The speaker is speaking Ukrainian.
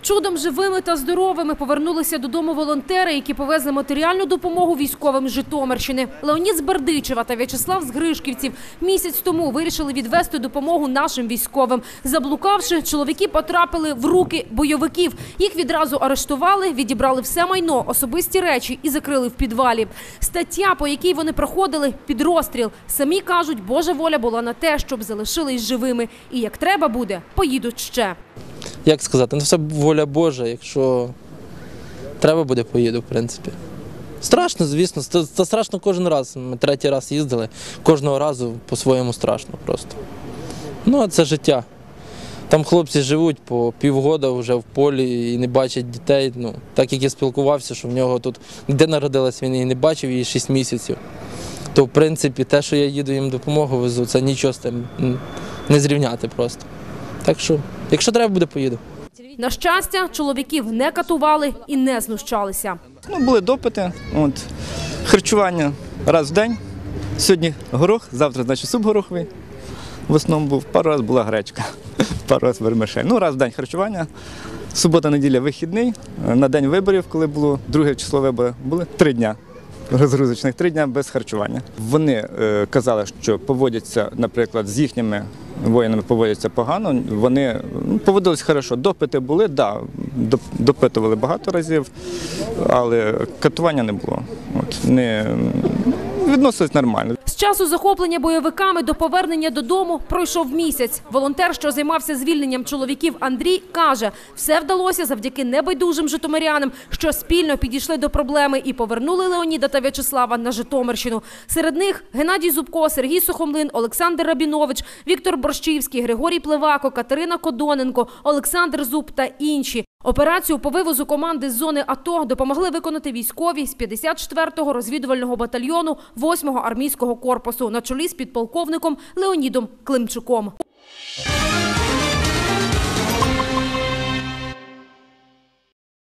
Чудом живими та здоровими повернулися додому волонтери, які повезли матеріальну допомогу військовим з Житомирщини. Леонід з Бердичева та В'ячеслав з Гришківців місяць тому вирішили відвести допомогу нашим військовим. Заблукавши, чоловіки потрапили в руки бойовиків. Їх відразу арештували, відібрали все майно, особисті речі і закрили в підвалі. Стаття, по якій вони проходили – під розстріл. Самі кажуть, Божа воля була на те, щоб залишились живими. І як треба буде, поїдуть ще. Як сказати, це воля Божа, якщо треба буде, поїду, в принципі. Страшно, звісно, це страшно кожен раз. Ми третій раз їздили, кожного разу по-своєму страшно просто. Ну, а це життя. Там хлопці живуть по півгода вже в полі і не бачать дітей. Ну, так як я спілкувався, що в нього тут, де народилась він і не бачив її 6 місяців, то, в принципі, те, що я їду їм допомогу везу, це нічого з тим не зрівняти просто. Так що, якщо треба буде, поїду. На щастя, чоловіків не катували і не знущалися. Були допити, харчування раз в день. Сьогодні горох, завтра, значить, суп гороховий. В основному був, пару разів була гречка, пару разів вермишель. Раз в день харчування, субота-неділя вихідний, на день виборів, коли було друге число виборів, були 3 дні. Розгрузочних 3 дні без харчування. Вони казали, що поводяться, наприклад, з їхніми воїнами поводяться погано, вони поводились хорошо. Допити були, так, допитували багато разів, але катування не було. Відносились нормально. З часу захоплення бойовиками до повернення додому пройшов місяць. Волонтер, що займався звільненням чоловіків, Андрій, каже, все вдалося завдяки небайдужим житомирянам, що спільно підійшли до проблеми і повернули Леоніда та В'ячеслава на Житомирщину. Серед них Геннадій Зубко, Сергій Сухомлин, Олександр Рабінович, Віктор Борщівський, Григорій Плевако, Катерина Кодоненко, Олександр Зуб та інші. Операцію по вивозу команди з зони АТО допомогли виконати військові з 54-го розвідувального батальйону 8-го армійського корпусу на чолі з підполковником Леонідом Климчуком.